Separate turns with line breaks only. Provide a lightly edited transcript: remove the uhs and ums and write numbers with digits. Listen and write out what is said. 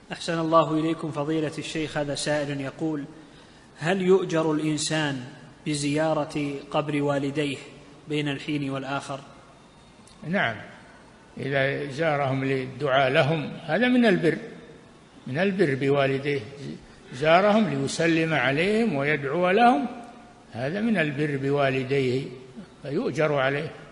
أحسن الله إليكم فضيلة الشيخ. هذا سائل يقول: هل يؤجر الإنسان بزيارة قبر والديه بين الحين والآخر؟
نعم، إذا زارهم للدعاء لهم هذا من البر، من البر بوالديه، زارهم ليسلم عليهم ويدعو لهم، هذا من البر بوالديه فيؤجر عليه.